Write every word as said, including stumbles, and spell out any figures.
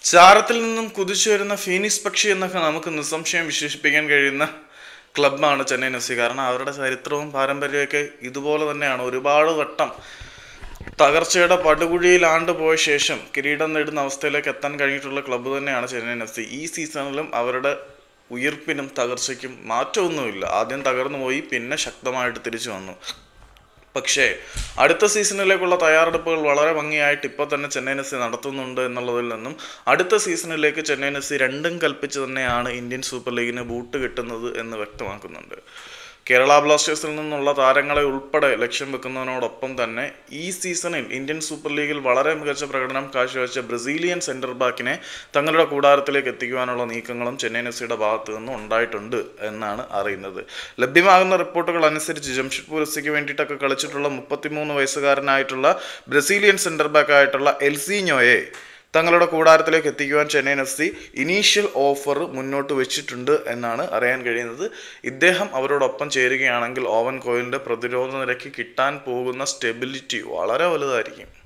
ചാരത്തിൽ നിന്നും കുതിച്ചു വരുന്ന ഫീനിക്സ് പക്ഷി എന്നൊക്കെ നമുക്ക് നിസ്സംശയം വിശേഷിപ്പിക്കാൻ കഴിയുന്ന ക്ലബ്ബാണ് ചെന്നൈയിൻ എഫ് സി. കാരണം അവരുടെ ചരിത്രവും പാരമ്പര്യമൊക്കെ ഇതുപോലെ തന്നെയാണ്. ഒരുപാട് വട്ടം തകർച്ചയുടെ പടുകുഴിയിൽ ആണ്ടുപോയ ശേഷം കിരീടം നേടുന്ന അവസ്ഥയിലേക്ക് എത്താൻ കഴിഞ്ഞിട്ടുള്ള ക്ലബ്ബ് തന്നെയാണ് ചെന്നൈയിൻ എഫ് സി. ഈ സീസണിലും അവരുടെ ഉയർപ്പിനും തകർച്ചയ്ക്കും മാറ്റമൊന്നുമില്ല. ആദ്യം തകർന്നു പോയി, പിന്നെ ശക്തമായിട്ട് തിരിച്ചു വന്നു. പക്ഷേ അടുത്ത സീസണിലേക്കുള്ള തയ്യാറെടുപ്പുകൾ വളരെ ഭംഗിയായിട്ട് ഇപ്പോൾ തന്നെ ചെന്നൈയിൻ എഫ് സി നടത്തുന്നുണ്ട് എന്നുള്ളതിൽ നിന്നും അടുത്ത സീസണിലേക്ക് ചെന്നൈയിൻ എഫ് സി രണ്ടും കൽപ്പിച്ച് തന്നെയാണ് ഇന്ത്യൻ സൂപ്പർ ലീഗിന് ബൂട്ട് കിട്ടുന്നത് എന്ന് വ്യക്തമാക്കുന്നുണ്ട്. കേരള ബ്ലാസ്റ്റേഴ്സിൽ നിന്നുള്ള താരങ്ങളെ ഉൾപ്പെടെ ലക്ഷ്യം വെക്കുന്നതിനോടൊപ്പം തന്നെ ഈ സീസണിൽ ഇന്ത്യൻ സൂപ്പർ ലീഗിൽ വളരെ മികച്ച പ്രകടനം കാഴ്ചവെച്ച ബ്രസീലിയൻ സെൻറ്റർ ബാക്കിനെ തങ്ങളുടെ കൂടാരത്തിലേക്ക് എത്തിക്കുവാനുള്ള നീക്കങ്ങളും ചെന്നൈയിൻ എഫ് സിയുടെ ഭാഗത്തു നിന്നും ഉണ്ടായിട്ടുണ്ട് എന്നാണ് അറിയുന്നത്. ലഭ്യമാകുന്ന റിപ്പോർട്ടുകൾ അനുസരിച്ച് ജംഷഡ്പൂർ എഫ് സിക്ക് വേണ്ടിയിട്ടൊക്കെ കളിച്ചിട്ടുള്ള മുപ്പത്തിമൂന്ന് വയസ്സുകാരനായിട്ടുള്ള ബ്രസീലിയൻ സെൻറ്റർ ബാക്കായിട്ടുള്ള എൽസീഞ്ഞോയെ തങ്ങളുടെ കൂടാരത്തിലേക്ക് എത്തിക്കുവാൻ Chennaiyin F C initial offer മുന്നോട്ട് വെച്ചിട്ടുണ്ട് എന്നാണ് അറിയാൻ കഴിയുന്നത്. ഇദ്ദേഹം അവരോടൊപ്പം ചേരുകയാണെങ്കിൽ ഓവൻ കോയിലിൻ്റെ പ്രതിരോധ നിരക്ക് കിട്ടാൻ പോകുന്ന സ്റ്റെബിലിറ്റി വളരെ വലുതായിരിക്കും.